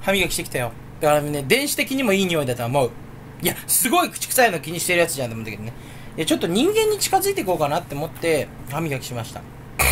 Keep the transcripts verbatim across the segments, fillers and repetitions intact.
歯磨きしてきたよ。だからね、電子的にもいい匂いだと思う。いや、すごい口臭いの気にしてるやつじゃんと思うんだけどね。いや、ちょっと人間に近づいていこうかなって思って、歯磨きしました。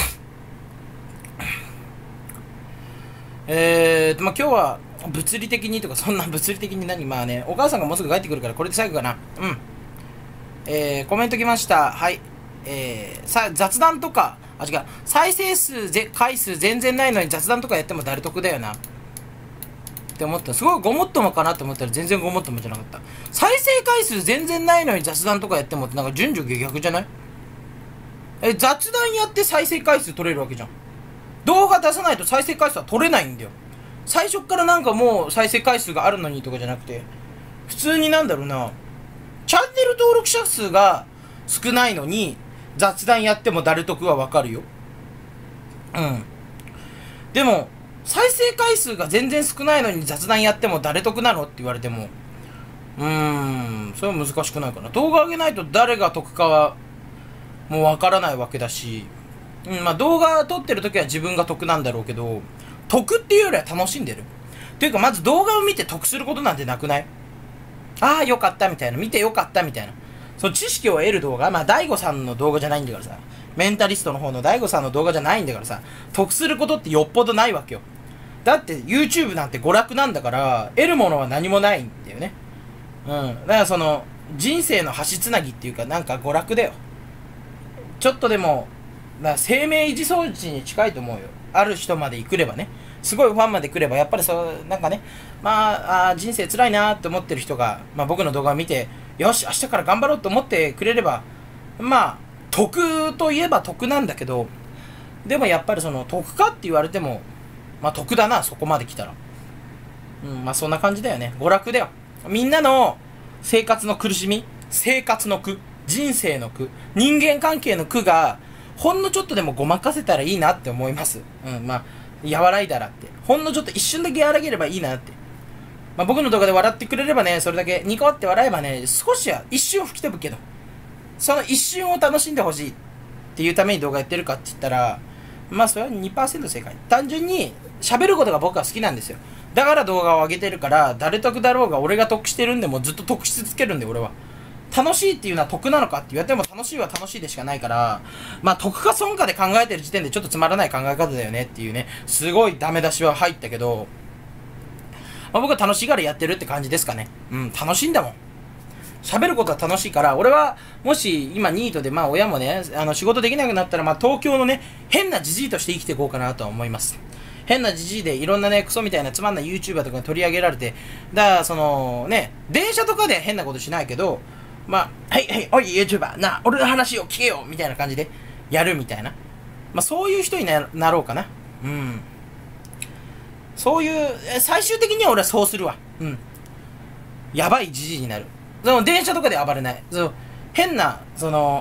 えーと、まあ、今日は、物理的にとか、そんな物理的に何まあね、お母さんがもうすぐ帰ってくるから、これで最後かな。うん。えー、コメント来ました。はい。えー、さ、雑談とか、あ、違う。再生数ぜ、回数全然ないのに雑談とかやっても誰得だよな。って思った。すごいごもっともかなと思ったら全然ごもっともじゃなかった。再生回数全然ないのに雑談とかやってもってなんか順序逆じゃない？え、雑談やって再生回数取れるわけじゃん。動画出さないと再生回数は取れないんだよ。最初からなんかもう再生回数があるのにとかじゃなくて、普通になんだろうな、チャンネル登録者数が少ないのに雑談やっても誰得はわかるよ。うん。でも、再生回数が全然少ないのに雑談やっても誰得なのって言われても、うーん、それは難しくないかな。動画上げないと誰が得かはもうわからないわけだし、うん、まあ動画撮ってる時は自分が得なんだろうけど、得っていうよりは楽しんでる。っていうかまず動画を見て得することなんてなくない？ああ、よかったみたいな。見てよかったみたいな。その知識を得る動画、まあ大悟さんの動画じゃないんだからさ。メンタリストの方の大悟さんの動画じゃないんだからさ。得することってよっぽどないわけよ。だって YouTube なんて娯楽なんだから、得るものは何もないんだよね。うん。だからその、人生の橋つなぎっていうかなんか娯楽だよ。ちょっとでも、だから生命維持装置に近いと思うよ。ある人まで来ればね。すごいファンまで来れば、やっぱりそう、なんかね、まあ、あ人生辛いなって思ってる人が、まあ僕の動画を見て、よし、明日から頑張ろうと思ってくれれば、まあ、得といえば得なんだけど、でもやっぱりその、得かって言われても、まあ得だな、そこまで来たら。うん、まあそんな感じだよね。娯楽だよ。みんなの生活の苦しみ、生活の苦、人生の苦、人間関係の苦が、ほんのちょっとでもごまかせたらいいなって思います。うん、まあ、和らいだらって。ほんのちょっと一瞬だけ和らげればいいなって。まあ僕の動画で笑ってくれればね、それだけニコって笑えばね、少しは一瞬吹き飛ぶけど、その一瞬を楽しんでほしいっていうために動画やってるかって言ったら、まあそれは にパーセント 正解。単純に喋ることが僕は好きなんですよ。だから動画を上げてるから、誰得だろうが俺が得してるんでもずっと得し続けるんで俺は。楽しいっていうのは得なのかって言われても楽しいは楽しいでしかないから、まあ得か損かで考えてる時点でちょっとつまらない考え方だよねっていうね、すごいダメ出しは入ったけど、まあ、僕は楽しいからやってるって感じですかね。うん、楽しいんだもん。喋ることは楽しいから、俺は、もし、今ニートで、まあ親もね、あの、仕事できなくなったら、まあ東京のね、変なジジイとして生きていこうかなとは思います。変なジジイでいろんなね、クソみたいなつまんない YouTuber とかに取り上げられて、だから、その、ね、電車とかで変なことしないけど、まあ、はいはい、おい YouTuber、な、俺の話を聞けよみたいな感じで、やるみたいな。まあそういう人に な, なろうかな。うん。そういう、最終的には俺はそうするわ。うん。やばいジジイになる。その電車とかで暴れない。その変な、その、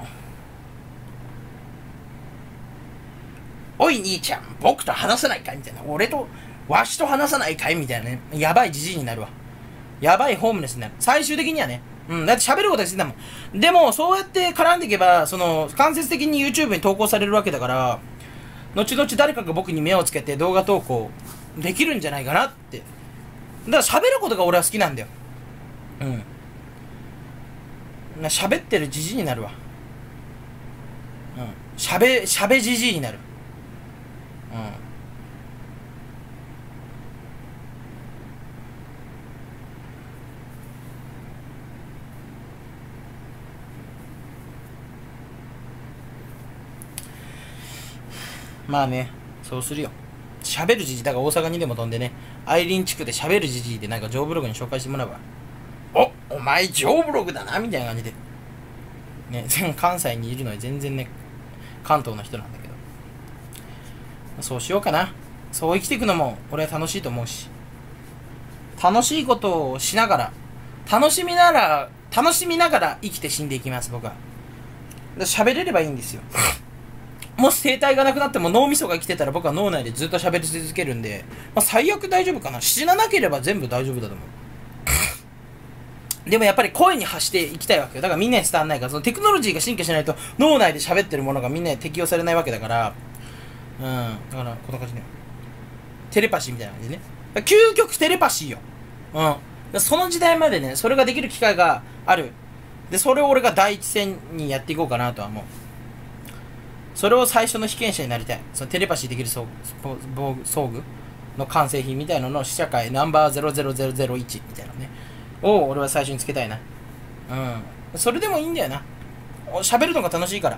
おい兄ちゃん、僕と話さないかいみたいな。俺と、わしと話さないかいみたいなね。やばいジジイになるわ。やばいホームレスになる。最終的にはね。うん。だって喋ることはしてたもん。でも、そうやって絡んでいけば、その、間接的に YouTube に投稿されるわけだから、後々誰かが僕に目をつけて動画投稿できるんじゃないかなって。だから喋ることが俺は好きなんだよ。うん。喋ってるじじいになるわ。うん。喋、喋じじいになる。うん。まあね、そうするよ。喋るじじい、だから大阪にでも飛んでね、アイリン地区で喋るじじいでなんかジョーブログに紹介してもらうわ。お、お前ジョーブログだなみたいな感じで。ね、関西にいるのに全然ね、関東の人なんだけど。そうしようかな。そう生きていくのも俺は楽しいと思うし。楽しいことをしながら、楽しみながら、楽しみながら生きて死んでいきます、僕は。喋れればいいんですよ。もし声帯がなくなっても脳みそが生きてたら僕は脳内でずっと喋り続けるんで、まあ、最悪大丈夫かな。死ななければ全部大丈夫だと思う。でもやっぱり声に発していきたいわけよ。だからみんなに伝わんないから、そのテクノロジーが進化しないと脳内で喋ってるものがみんなに適用されないわけだから、うん、だからこんな感じね。テレパシーみたいな感じでね。 究極テレパシーよ。うん。その時代までね、それができる機会がある。で、それを俺が第一線にやっていこうかなとは思う。それを最初の被験者になりたい。そのテレパシーできる装具の完成品みたいなのの試写会ナンバーゼロゼロゼロゼロいちみたいなね。を俺は最初につけたいな。うん。それでもいいんだよな。喋るのが楽しいから。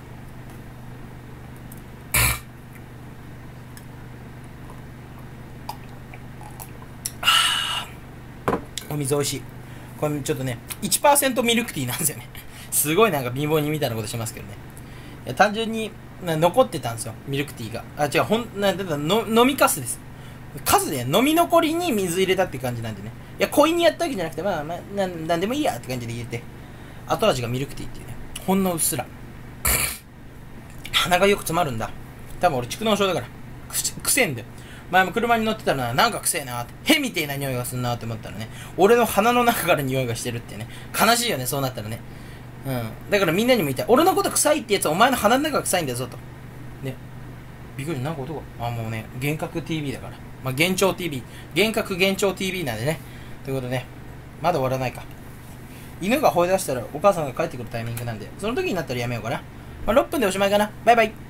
お水美味しい。これちょっとね、いちパーセント ミルクティーなんですよね。すごいなんか貧乏人みたいなことしますけどね。いや単純に残ってたんですよ、ミルクティーが。あ、違う、ほん、なんだの飲みかすです。かすで飲み残りに水入れたって感じなんでね。いや、濃いにやったわけじゃなくて、まあ、まあ、なん、なんでもいいやって感じで入れて、後味がミルクティーっていうね。ほんのうっすら。鼻がよく詰まるんだ。多分俺蓄膿症だから。く、くせえんだよ。前も車に乗ってたらな、なんかくせえなって、へみてえな匂いがすんなって思ったらね、俺の鼻の中から匂いがしてるってね。悲しいよね、そうなったらね。うん。だからみんなにも言いたい。俺のこと臭いってやつはお前の鼻の中が臭いんだぞと。ね。びっくり、なんか男。あ、もうね、幻覚 ティーブイ だから。まあ、幻聴 ティーブイ。幻覚幻聴 ティーブイ なんでね。ということでね、まだ終わらないか。犬が吠え出したらお母さんが帰ってくるタイミングなんで、その時になったらやめようかな。まあ、ろっぷんでおしまいかな。バイバイ。